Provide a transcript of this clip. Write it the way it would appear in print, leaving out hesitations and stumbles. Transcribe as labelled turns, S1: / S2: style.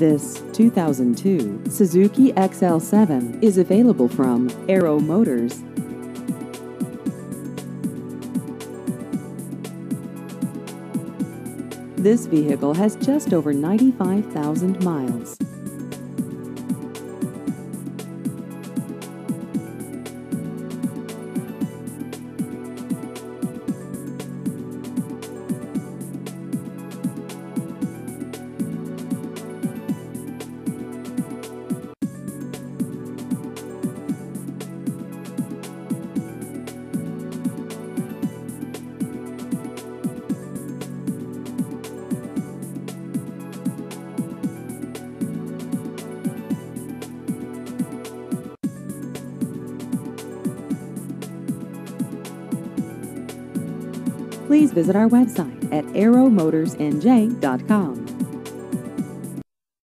S1: This 2002 Suzuki XL-7 is available from Aero Motors. This vehicle has just over 95,000 miles. Please visit our website at aeromotorsnj.com.